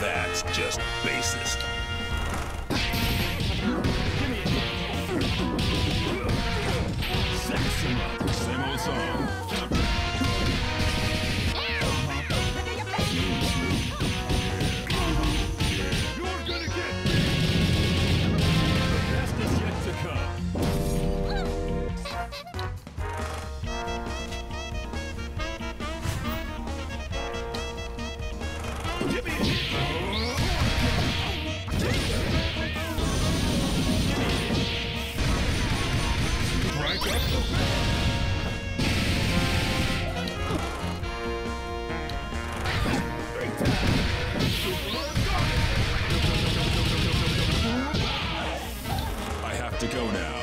That's just basest. Same old song. You're gonna get the best is yet to come. Give me a hit. Strike up the I have to go now.